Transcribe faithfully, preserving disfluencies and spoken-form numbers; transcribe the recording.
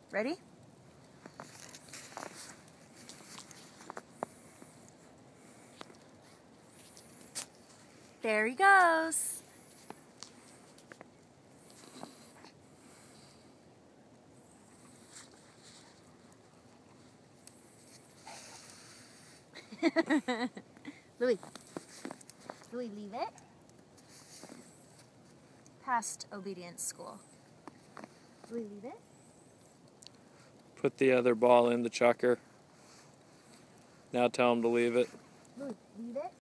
Ready? There he goes. Louis. Louis, leave it. Past obedience school. Louis, leave it. Put the other ball in the chucker. Now tell him to leave it. Louis, leave it.